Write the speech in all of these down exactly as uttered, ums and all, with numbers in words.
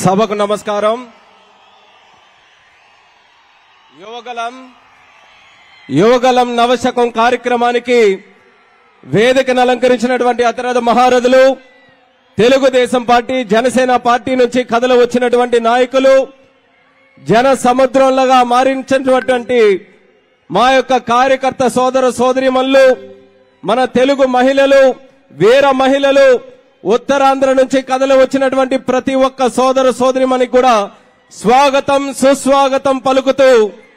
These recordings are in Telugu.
సభకు నమస్కారం. యువగలం యువగలం నవశకం కార్యక్రమానికి వేదికను అలంకరించినటువంటి అతిరథ మహారథులు, తెలుగుదేశం పార్టీ, జనసేన పార్టీ నుంచి కథలు వచ్చినటువంటి నాయకులు, జన సముద్రంలాగా మారించినటువంటి మా యొక్క కార్యకర్త సోదర సోదరీమణులు, మన తెలుగు మహిళలు, వీర మహిళలు, ఉత్తరాంధ్ర నుంచి కథలు వచ్చినటువంటి ప్రతి ఒక్క సోదర సోదరిమణికి కూడా స్వాగతం సుస్వాగతం పలుకుతూ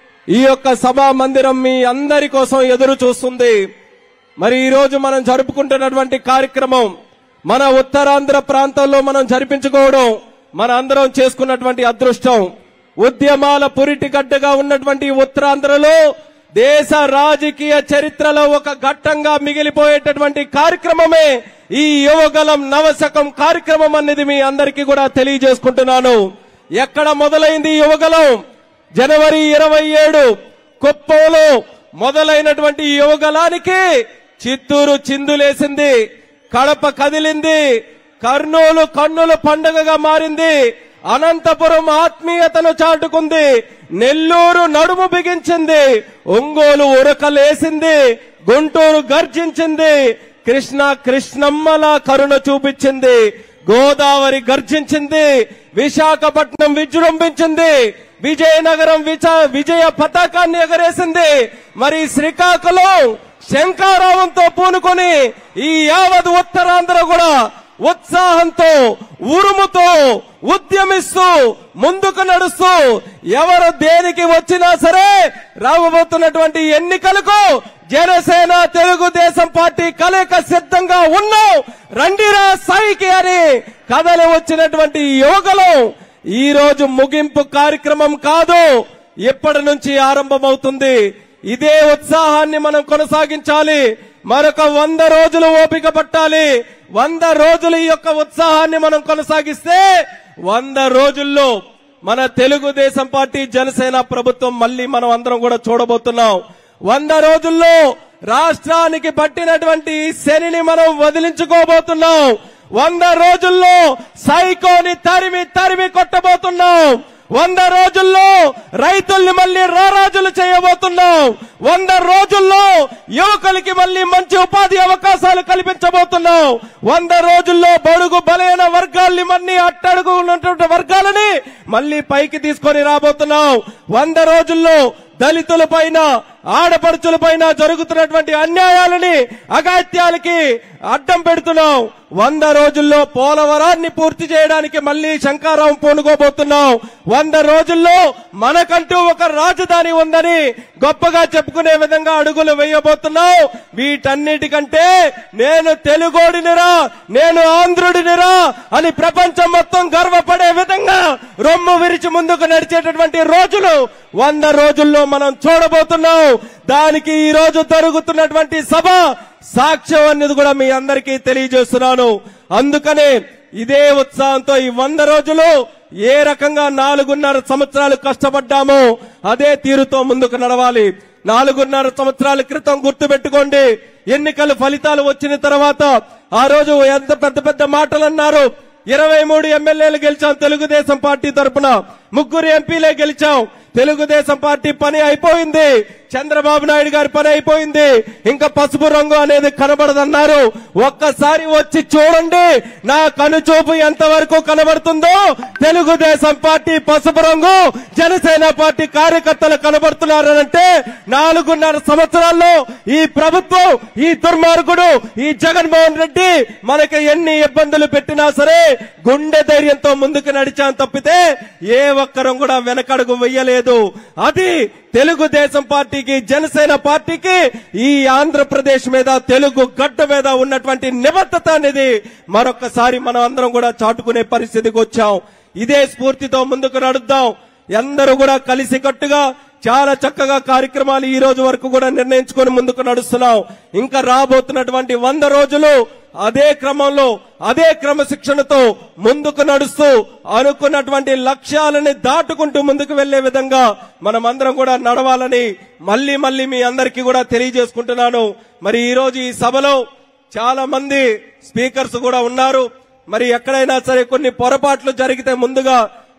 ఈ యొక్క సభా మందిరం మీ అందరి కోసం ఎదురు చూస్తుంది. మరి ఈ రోజు మనం జరుపుకుంటున్నటువంటి కార్యక్రమం మన ఉత్తరాంధ్ర ప్రాంతంలో మనం జరిపించుకోవడం మన అందరం చేసుకున్నటువంటి అదృష్టం. ఉద్యమాల పురిటిగడ్డగా ఉన్నటువంటి ఉత్తరాంధ్రలో దేశ రాజకీయ చరిత్రలో ఒక ఘట్టంగా మిగిలిపోయేటటువంటి కార్యక్రమమే ఈ యువగలం నవశకం కార్యక్రమం అనేది మీ అందరికీ కూడా తెలియజేసుకుంటున్నాను. ఎక్కడ మొదలైంది యువగలం? జనవరి ఇరవై ఏడు కుప్పంలో మొదలైనటువంటి యువగలానికి చిత్తూరు చిందులేసింది, కడప కదిలింది, కర్నూలు కన్నుల పండుగగా మారింది, అనంతపురం ఆత్మీయతను చాటుకుంది, నెల్లూరు నడుము బిగించింది, ఒంగోలు ఉరకలేసింది, గుంటూరు గర్జించింది, కృష్ణ కృష్ణమ్మలా కరుణ చూపించింది, గోదావరి గర్జించింది, విశాఖపట్నం విజృంభించింది, విజయనగరం విజయ పతాకాన్ని ఎగరేసింది. మరి శ్రీకాకుళం శంకారావంతో పూనుకొని ఈ యావత్ ఉత్తరాంధ్ర కూడా ఉత్సాహంతో, ఉరుముతో, ఉద్యమిస్తూ ముందుకు నడుస్తూ ఎవరు దేనికి వచ్చినా సరే రాబోతున్నటువంటి ఎన్నికలకు జనసేన తెలుగుదేశం పార్టీ కలయిక సిద్ధంగా ఉన్నాం, రండిరా సాయికి అని కథలు వచ్చినటువంటి యువకులు ఈ రోజు ముగింపు కార్యక్రమం కాదు, ఇప్పటి నుంచి ఆరంభమవుతుంది. ఇదే ఉత్సాహాన్ని మనం కొనసాగించాలి. మరొక వంద రోజులు ఓపిక పట్టాలి. వంద రోజులు ఈ యొక్క ఉత్సాహాన్ని మనం కొనసాగిస్తే వంద రోజుల్లో మన తెలుగుదేశం పార్టీ జనసేన ప్రభుత్వం మళ్ళీ మనం అందరం కూడా చూడబోతున్నాం. వంద రోజుల్లో రాష్ట్రానికి పట్టినటువంటి శనిని మనం వదిలించుకోబోతున్నాం. వంద రోజుల్లో సైకోని తరిమి తరిమి కొట్టబోతున్నాం. వంద రోజుల్లో రైతుల్ని మళ్ళీ రారాజులు చేయబోతున్నాం. వంద రోజుల్లో యువకులకి మళ్ళీ మంచి ఉపాధి అవకాశాలు కల్పించబోతున్నాం. వంద రోజుల్లో బడుగు బలైన వర్గాల్ని మళ్ళీ అట్టడుగు ఉన్నటువంటి వర్గాలని మళ్ళీ పైకి తీసుకొని రాబోతున్నాం. వంద రోజుల్లో దళితుల పైన, ఆడపడుచుల పైన జరుగుతున్నటువంటి అన్యాయాలని, అగాత్యాలకి అడ్డం పెడుతున్నాం. వంద రోజుల్లో పోలవరాన్ని పూర్తి చేయడానికి మళ్లీ శంకారావం పూనుకోబోతున్నాం. వంద రోజుల్లో మనకంటూ ఒక రాజధాని ఉందని గొప్పగా చెప్పుకునే విధంగా అడుగులు వేయబోతున్నాం. వీటన్నిటికంటే నేను తెలుగోడినిరా, నేను ఆంధ్రుడినిరా అని ప్రపంచం మొత్తం గర్వపడే విధంగా రొమ్ము విరిచి ముందుకు నడిచేటటువంటి రోజులు వంద రోజుల్లో మనం చూడబోతున్నాం. దానికి ఈ రోజు జరుగుతున్నటువంటి సభ సాక్ష్యం అనేది కూడా మీ అందరికీ తెలియజేస్తున్నాను. అందుకనే ఇదే ఉత్సాహంతో ఈ వంద రోజులు ఏ రకంగా నాలుగున్నర సంవత్సరాలు కష్టపడ్డామో అదే తీరుతో ముందుకు నడవాలి. నాలుగున్నర సంవత్సరాల క్రితం గుర్తుపెట్టుకోండి, ఎన్నికల ఫలితాలు వచ్చిన తర్వాత ఆ రోజు ఎంత పెద్ద పెద్ద మాటలు అన్నారు. ఇరవై మూడు ఎమ్మెల్యేలు గెలిచాం తెలుగుదేశం పార్టీ తరఫున, ముగ్గురు ఎంపీలే గెలిచాం. తెలుగుదేశం పార్టీ పని అయిపోయింది, చంద్రబాబు నాయుడు గారి పని అయిపోయింది, ఇంకా పసుపు రంగు అనేది కనబడదన్నారు. ఒక్కసారి వచ్చి చూడండి నా కనుచూపు ఎంతవరకు కనబడుతుందో. తెలుగుదేశం పార్టీ పసుపు రంగు జనసేన పార్టీ కర్తలు కనబడుతున్నారంటే నాలుగున్నర సంవత్సరాల్లో ఈ ప్రభుత్వం, ఈ దుర్మార్గుడు, ఈ జగన్మోహన్ రెడ్డి మనకి ఎన్ని ఇబ్బందులు పెట్టినా సరే గుండె ధైర్యంతో ముందుకు నడిచాం తప్పితే ఏ ఒక్కరం కూడా వెనకడుగు వెయ్యలేదు. అది తెలుగుదేశం పార్టీకి, జనసేన పార్టీకి ఈ ఆంధ్రప్రదేశ్ మీద, తెలుగు గడ్డ మీద ఉన్నటువంటి నిబద్ధత అనేది మరొకసారి మనం అందరం కూడా చాటుకునే పరిస్థితికి వచ్చాం. ఇదే స్ఫూర్తితో ముందుకు నడుద్దాం. అందరూ కూడా కలిసికట్టుగా చాలా చక్కగా కార్యక్రమాలు ఈ రోజు వరకు కూడా నిర్ణయించుకొని ముందుకు నడుస్తున్నాం. ఇంకా రాబోతున్నటువంటి వంద రోజులు అదే క్రమంలో, అదే క్రమశిక్షణతో ముందుకు నడుస్తూ అనుకున్నటువంటి లక్ష్యాలని దాటుకుంటూ ముందుకు వెళ్లే విధంగా మనమందరం కూడా నడవాలని మళ్లీ మళ్లీ మీ అందరికీ కూడా తెలియజేసుకుంటున్నాను. మరి ఈ రోజు ఈ సభలో చాలా మంది స్పీకర్స్ కూడా ఉన్నారు. మరి ఎక్కడైనా సరే కొన్ని పొరపాట్లు జరిగితే ముందుగా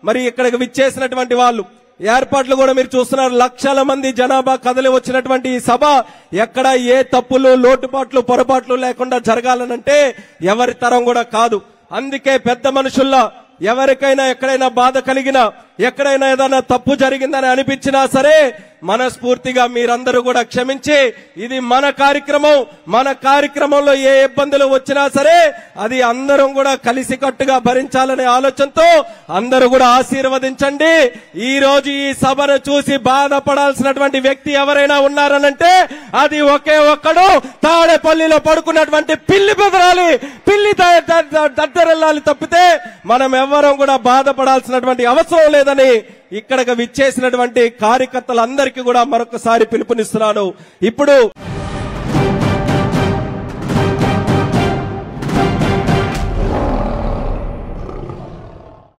మరి ఇక్కడికి విచ్చేసినటువంటి వాళ్ళు ఏర్పాట్లు కూడా మీరు చూస్తున్నారు. లక్షల మంది జనాభా కదలి వచ్చినటువంటి ఈ సభ ఎక్కడ ఏ తప్పులు లోటుపాట్లు పొరపాట్లు లేకుండా జరగాలనంటే ఎవరి తరం కూడా కాదు. అందుకే పెద్ద మనుషుల్లా ఎవరికైనా ఎక్కడైనా బాధ కలిగినా ఎక్కడైనా ఏదైనా తప్పు జరిగిందని అనిపించినా సరే మనస్ఫూర్తిగా మీరందరూ కూడా క్షమించి ఇది మన కార్యక్రమం, మన కార్యక్రమంలో ఏ ఇబ్బందులు వచ్చినా సరే అది అందరం కూడా కలిసికట్టుగా భరించాలనే ఆలోచనతో అందరూ కూడా ఆశీర్వదించండి. ఈ రోజు ఈ సభను చూసి బాధపడాల్సినటువంటి వ్యక్తి ఎవరైనా ఉన్నారనంటే అది ఒకే ఒక్కడు, తాడేపల్లిలో పడుకున్నటువంటి పిల్లి బెదరాలి, పిల్లి దద్దరెల్లాలి తప్పితే మనం ఎవ్వరం కూడా బాధపడాల్సినటువంటి అవసరం లేదని ఇక్కడికి విచ్చేసినటువంటి కార్యకర్తలందరికీ కూడా మరొకసారి పిలుపునిస్తున్నాను. ఇప్పుడు